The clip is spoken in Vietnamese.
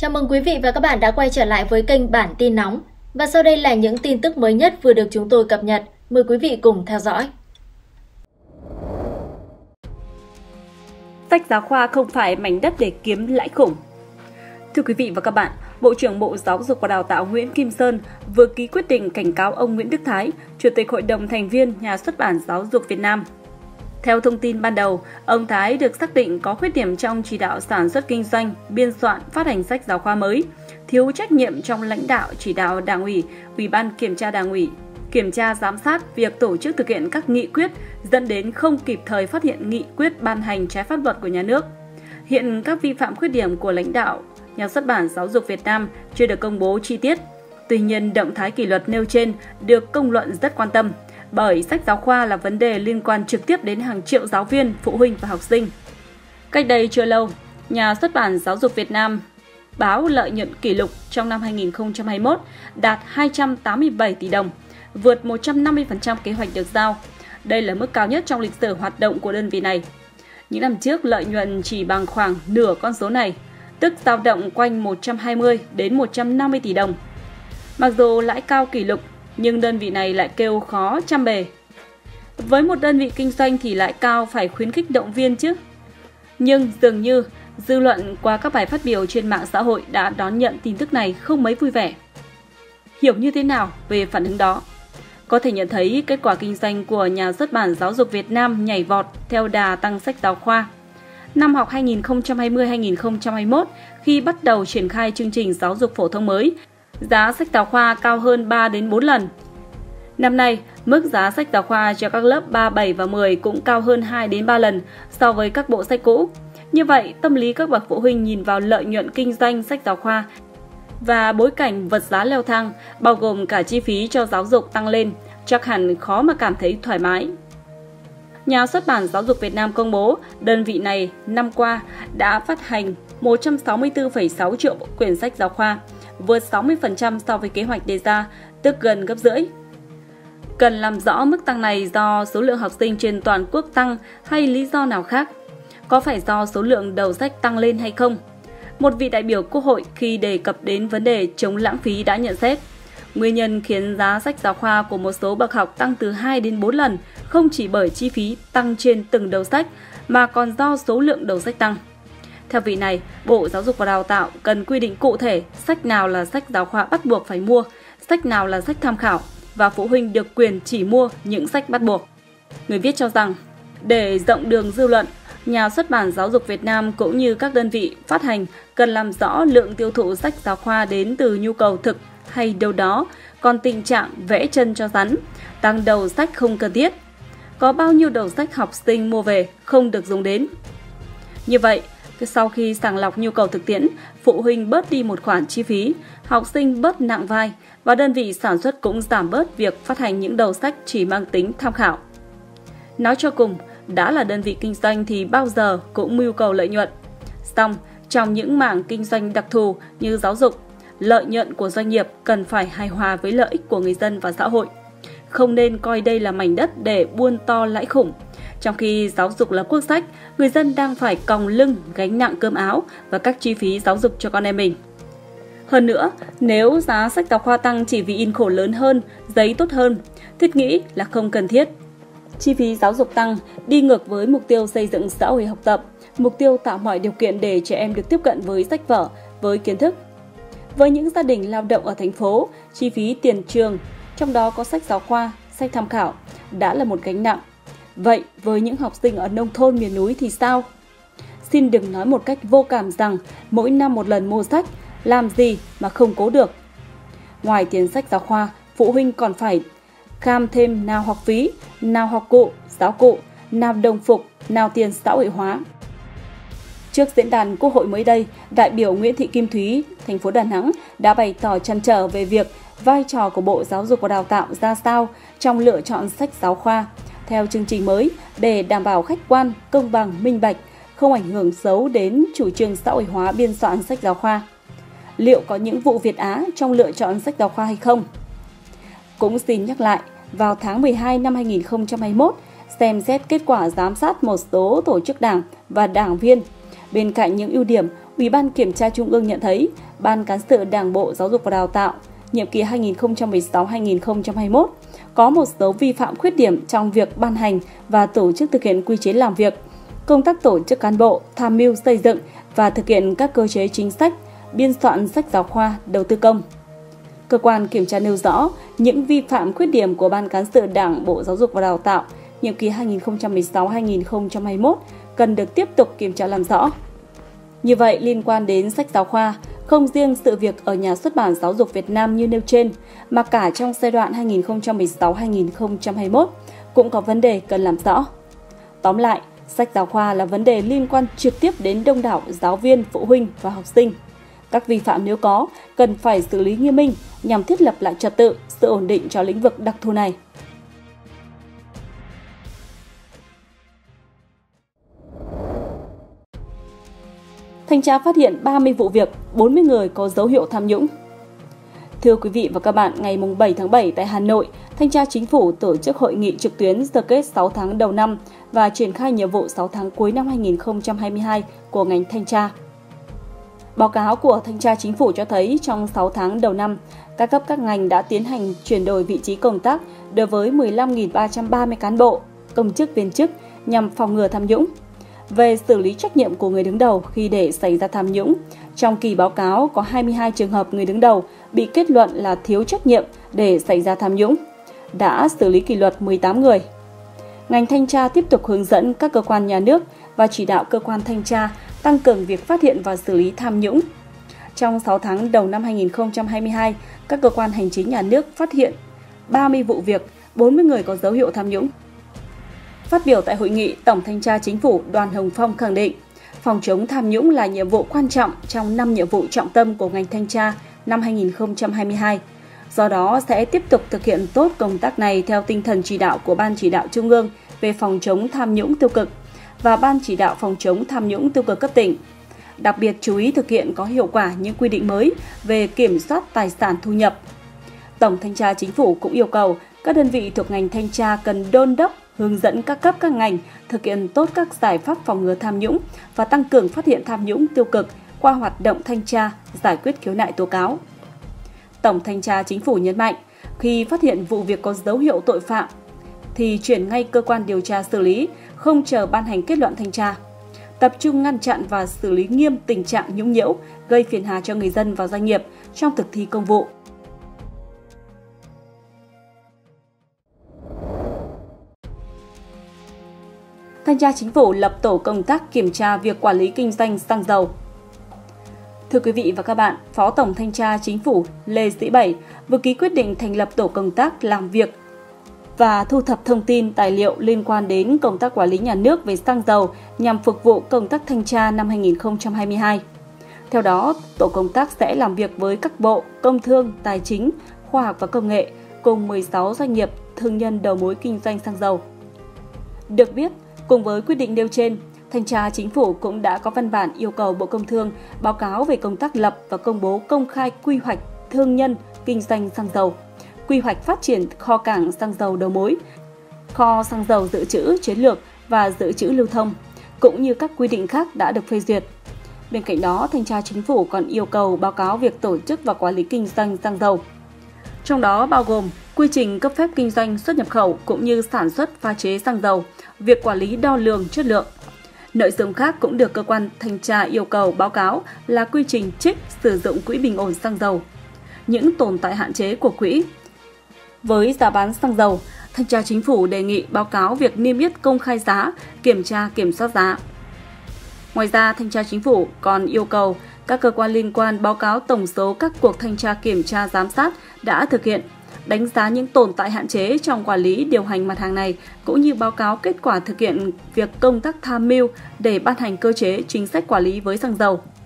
Chào mừng quý vị và các bạn đã quay trở lại với kênh Bản tin nóng. Và sau đây là những tin tức mới nhất vừa được chúng tôi cập nhật. Mời quý vị cùng theo dõi. Sách giáo khoa không phải mảnh đất để kiếm lãi khủng. Thưa quý vị và các bạn, Bộ trưởng Bộ Giáo dục và Đào tạo Nguyễn Kim Sơn vừa ký quyết định cảnh cáo ông Nguyễn Đức Thái, Chủ tịch Hội đồng thành viên Nhà xuất bản Giáo dục Việt Nam. Theo thông tin ban đầu, ông Thái được xác định có khuyết điểm trong chỉ đạo sản xuất kinh doanh, biên soạn, phát hành sách giáo khoa mới, thiếu trách nhiệm trong lãnh đạo chỉ đạo Đảng ủy, Ủy ban Kiểm tra Đảng ủy, kiểm tra giám sát việc tổ chức thực hiện các nghị quyết, dẫn đến không kịp thời phát hiện nghị quyết ban hành trái pháp luật của nhà nước. Hiện các vi phạm khuyết điểm của lãnh đạo Nhà xuất bản Giáo dục Việt Nam chưa được công bố chi tiết. Tuy nhiên, động thái kỷ luật nêu trên được công luận rất quan tâm, bởi sách giáo khoa là vấn đề liên quan trực tiếp đến hàng triệu giáo viên, phụ huynh và học sinh. Cách đây chưa lâu, Nhà xuất bản Giáo dục Việt Nam báo lợi nhuận kỷ lục trong năm 2021 đạt 287 tỷ đồng, vượt 150% kế hoạch được giao. Đây là mức cao nhất trong lịch sử hoạt động của đơn vị này. Những năm trước, lợi nhuận chỉ bằng khoảng nửa con số này, tức dao động quanh 120 đến 150 tỷ đồng. Mặc dù lãi cao kỷ lục, nhưng đơn vị này lại kêu khó trăm bề. Với một đơn vị kinh doanh thì lãi cao phải khuyến khích động viên chứ. Nhưng dường như dư luận qua các bài phát biểu trên mạng xã hội đã đón nhận tin tức này không mấy vui vẻ. Hiểu như thế nào về phản ứng đó? Có thể nhận thấy kết quả kinh doanh của Nhà xuất bản Giáo dục Việt Nam nhảy vọt theo đà tăng sách giáo khoa. Năm học 2020-2021, khi bắt đầu triển khai chương trình giáo dục phổ thông mới, giá sách giáo khoa cao hơn 3 đến 4 lần. Năm nay, mức giá sách giáo khoa cho các lớp 3, 7 và 10 cũng cao hơn 2 đến 3 lần so với các bộ sách cũ. Như vậy, tâm lý các bậc phụ huynh nhìn vào lợi nhuận kinh doanh sách giáo khoa và bối cảnh vật giá leo thang, bao gồm cả chi phí cho giáo dục tăng lên, chắc hẳn khó mà cảm thấy thoải mái. Nhà xuất bản Giáo dục Việt Nam công bố, đơn vị này năm qua đã phát hành 164,6 triệu quyển sách giáo khoa, vượt 60% so với kế hoạch đề ra, tức gần gấp rưỡi. Cần làm rõ mức tăng này do số lượng học sinh trên toàn quốc tăng hay lý do nào khác? Có phải do số lượng đầu sách tăng lên hay không? Một vị đại biểu Quốc hội khi đề cập đến vấn đề chống lãng phí đã nhận xét, nguyên nhân khiến giá sách giáo khoa của một số bậc học tăng từ 2 đến 4 lần không chỉ bởi chi phí tăng trên từng đầu sách mà còn do số lượng đầu sách tăng. Theo vị này, Bộ Giáo dục và Đào tạo cần quy định cụ thể sách nào là sách giáo khoa bắt buộc phải mua, sách nào là sách tham khảo và phụ huynh được quyền chỉ mua những sách bắt buộc. Người viết cho rằng, để rộng đường dư luận, Nhà xuất bản Giáo dục Việt Nam cũng như các đơn vị phát hành cần làm rõ lượng tiêu thụ sách giáo khoa đến từ nhu cầu thực hay đâu đó, còn tình trạng vẽ chân cho rắn, tăng đầu sách không cần thiết. Có bao nhiêu đầu sách học sinh mua về không được dùng đến. Như vậy, sau khi sàng lọc nhu cầu thực tiễn, phụ huynh bớt đi một khoản chi phí, học sinh bớt nặng vai và đơn vị sản xuất cũng giảm bớt việc phát hành những đầu sách chỉ mang tính tham khảo. Nói cho cùng, đã là đơn vị kinh doanh thì bao giờ cũng mưu cầu lợi nhuận. Song, trong những mảng kinh doanh đặc thù như giáo dục, lợi nhuận của doanh nghiệp cần phải hài hòa với lợi ích của người dân và xã hội. Không nên coi đây là mảnh đất để buôn to lãi khủng. Trong khi giáo dục là quốc sách, người dân đang phải còng lưng gánh nặng cơm áo và các chi phí giáo dục cho con em mình. Hơn nữa, nếu giá sách giáo khoa tăng chỉ vì in khổ lớn hơn, giấy tốt hơn, thiết nghĩ là không cần thiết. Chi phí giáo dục tăng đi ngược với mục tiêu xây dựng xã hội học tập, mục tiêu tạo mọi điều kiện để trẻ em được tiếp cận với sách vở, với kiến thức. Với những gia đình lao động ở thành phố, chi phí tiền trường, trong đó có sách giáo khoa, sách tham khảo, đã là một gánh nặng. Vậy với những học sinh ở nông thôn miền núi thì sao? Xin đừng nói một cách vô cảm rằng mỗi năm một lần mua sách, làm gì mà không cố được. Ngoài tiền sách giáo khoa, phụ huynh còn phải kham thêm nào học phí, nào học cụ, giáo cụ, nào đồng phục, nào tiền xã hội hóa. Trước diễn đàn Quốc hội mới đây, đại biểu Nguyễn Thị Kim Thúy, thành phố Đà Nẵng đã bày tỏ trăn trở về việc vai trò của Bộ Giáo dục và Đào tạo ra sao trong lựa chọn sách giáo khoa theo chương trình mới để đảm bảo khách quan, công bằng, minh bạch, không ảnh hưởng xấu đến chủ trương xã hội hóa biên soạn sách giáo khoa. Liệu có những vụ Việt Á trong lựa chọn sách giáo khoa hay không? Cũng xin nhắc lại, vào tháng 12 năm 2021, xem xét kết quả giám sát một số tổ chức đảng và đảng viên. Bên cạnh những ưu điểm, Ủy ban Kiểm tra Trung ương nhận thấy Ban Cán sự Đảng Bộ Giáo dục và Đào tạo nhiệm kỳ 2016-2021 có một số vi phạm khuyết điểm trong việc ban hành và tổ chức thực hiện quy chế làm việc, công tác tổ chức cán bộ, tham mưu xây dựng và thực hiện các cơ chế chính sách, biên soạn sách giáo khoa, đầu tư công. Cơ quan kiểm tra nêu rõ những vi phạm khuyết điểm của Ban Cán sự Đảng Bộ Giáo dục và Đào tạo nhiệm kỳ 2016-2021 cần được tiếp tục kiểm tra làm rõ. Như vậy, liên quan đến sách giáo khoa, không riêng sự việc ở Nhà xuất bản Giáo dục Việt Nam như nêu trên, mà cả trong giai đoạn 2016-2021 cũng có vấn đề cần làm rõ. Tóm lại, sách giáo khoa là vấn đề liên quan trực tiếp đến đông đảo giáo viên, phụ huynh và học sinh. Các vi phạm nếu có, cần phải xử lý nghiêm minh nhằm thiết lập lại trật tự, sự ổn định cho lĩnh vực đặc thù này. Thanh tra phát hiện 30 vụ việc, 40 người có dấu hiệu tham nhũng. Thưa quý vị và các bạn, ngày 7 tháng 7 tại Hà Nội, Thanh tra Chính phủ tổ chức hội nghị trực tuyến sơ kết 6 tháng đầu năm và triển khai nhiệm vụ 6 tháng cuối năm 2022 của ngành thanh tra. Báo cáo của Thanh tra Chính phủ cho thấy trong 6 tháng đầu năm, các cấp các ngành đã tiến hành chuyển đổi vị trí công tác đối với 15.330 cán bộ, công chức viên chức nhằm phòng ngừa tham nhũng. Về xử lý trách nhiệm của người đứng đầu khi để xảy ra tham nhũng, trong kỳ báo cáo có 22 trường hợp người đứng đầu bị kết luận là thiếu trách nhiệm để xảy ra tham nhũng, đã xử lý kỷ luật 18 người. Ngành thanh tra tiếp tục hướng dẫn các cơ quan nhà nước và chỉ đạo cơ quan thanh tra tăng cường việc phát hiện và xử lý tham nhũng. Trong 6 tháng đầu năm 2022, các cơ quan hành chính nhà nước phát hiện 30 vụ việc, 40 người có dấu hiệu tham nhũng. Phát biểu tại hội nghị, Tổng Thanh tra Chính phủ Đoàn Hồng Phong khẳng định, phòng chống tham nhũng là nhiệm vụ quan trọng trong 5 nhiệm vụ trọng tâm của ngành thanh tra năm 2022. Do đó, sẽ tiếp tục thực hiện tốt công tác này theo tinh thần chỉ đạo của Ban Chỉ đạo Trung ương về phòng chống tham nhũng tiêu cực và Ban Chỉ đạo phòng chống tham nhũng tiêu cực cấp tỉnh. Đặc biệt chú ý thực hiện có hiệu quả những quy định mới về kiểm soát tài sản thu nhập. Tổng Thanh tra Chính phủ cũng yêu cầu các đơn vị thuộc ngành thanh tra cần đôn đốc, hướng dẫn các cấp các ngành thực hiện tốt các giải pháp phòng ngừa tham nhũng và tăng cường phát hiện tham nhũng tiêu cực qua hoạt động thanh tra, giải quyết khiếu nại tố cáo. Tổng Thanh tra Chính phủ nhấn mạnh, khi phát hiện vụ việc có dấu hiệu tội phạm thì chuyển ngay cơ quan điều tra xử lý, không chờ ban hành kết luận thanh tra. Tập trung ngăn chặn và xử lý nghiêm tình trạng nhũng nhiễu, gây phiền hà cho người dân và doanh nghiệp trong thực thi công vụ. Thanh tra Chính phủ lập tổ công tác kiểm tra việc quản lý kinh doanh xăng dầu. Thưa quý vị và các bạn, Phó Tổng Thanh tra Chính phủ Lê Sĩ Bảy vừa ký quyết định thành lập tổ công tác làm việc và thu thập thông tin tài liệu liên quan đến công tác quản lý nhà nước về xăng dầu nhằm phục vụ công tác thanh tra năm 2022. Theo đó, tổ công tác sẽ làm việc với các bộ Công Thương, Tài chính, Khoa học và Công nghệ cùng 16 doanh nghiệp thương nhân đầu mối kinh doanh xăng dầu. Được biết, cùng với quyết định nêu trên, Thanh tra Chính phủ cũng đã có văn bản yêu cầu Bộ Công Thương báo cáo về công tác lập và công bố công khai quy hoạch thương nhân kinh doanh xăng dầu, quy hoạch phát triển kho cảng xăng dầu đầu mối, kho xăng dầu dự trữ chiến lược và dự trữ lưu thông, cũng như các quy định khác đã được phê duyệt. Bên cạnh đó, Thanh tra Chính phủ còn yêu cầu báo cáo việc tổ chức và quản lý kinh doanh xăng dầu. Trong đó bao gồm quy trình cấp phép kinh doanh xuất nhập khẩu cũng như sản xuất pha chế xăng dầu, việc quản lý đo lường chất lượng. Nội dung khác cũng được cơ quan thanh tra yêu cầu báo cáo là quy trình trích sử dụng quỹ bình ổn xăng dầu, những tồn tại hạn chế của quỹ. Với giá bán xăng dầu, Thanh tra Chính phủ đề nghị báo cáo việc niêm yết công khai giá, kiểm tra kiểm soát giá. Ngoài ra, Thanh tra Chính phủ còn yêu cầu các cơ quan liên quan báo cáo tổng số các cuộc thanh tra kiểm tra giám sát đã thực hiện, đánh giá những tồn tại hạn chế trong quản lý điều hành mặt hàng này, cũng như báo cáo kết quả thực hiện việc công tác tham mưu để ban hành cơ chế chính sách quản lý với xăng dầu.